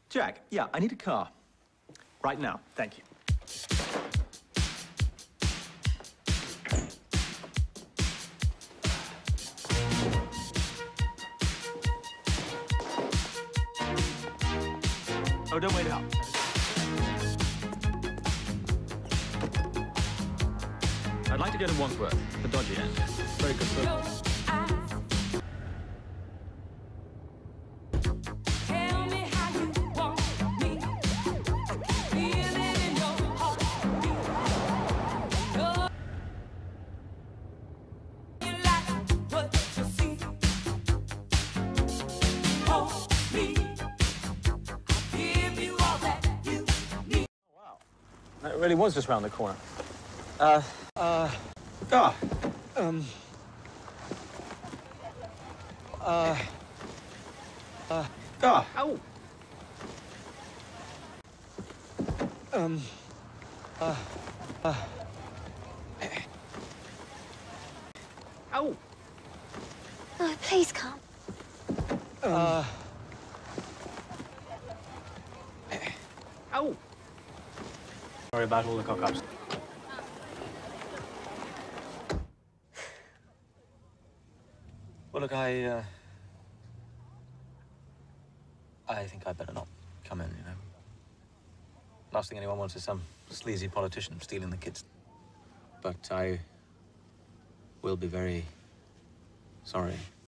Jack, yeah, I need a car. Right now, thank you. Oh, don't wait out. I'd like to get in Wandsworth, the dodgy end. Very good, sir. It really was just round the corner. Ah. Ow! Ow! Oh, please come. Ow! Sorry about all the cock-ups. Well, look, I think I'd better not come in, you know. Last thing anyone wants is some sleazy politician stealing the kids. But I will be very sorry